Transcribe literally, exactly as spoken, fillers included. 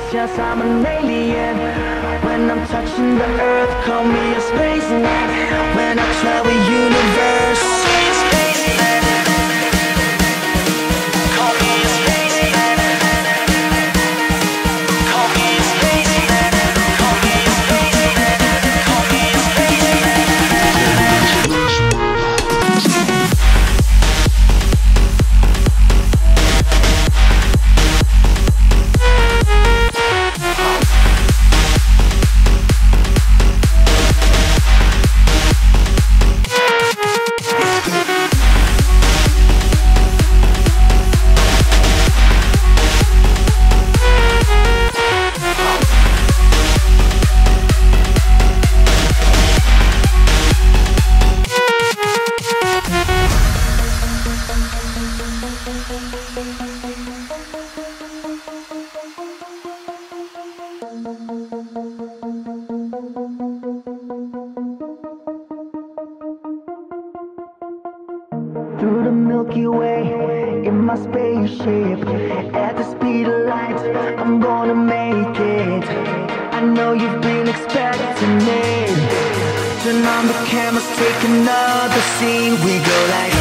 yes, I'm an alien. When I'm touching the earth, call me a spaceman. When I travel universe, call me a spaceman. Call me a spaceman. Call me a spaceman. Call me a spaceman. Call me a spaceman. Through the Milky Way, in my spaceship, at the speed of light, I'm gonna make it. I know you've been expecting it. Turn on the cameras, take another scene. We go like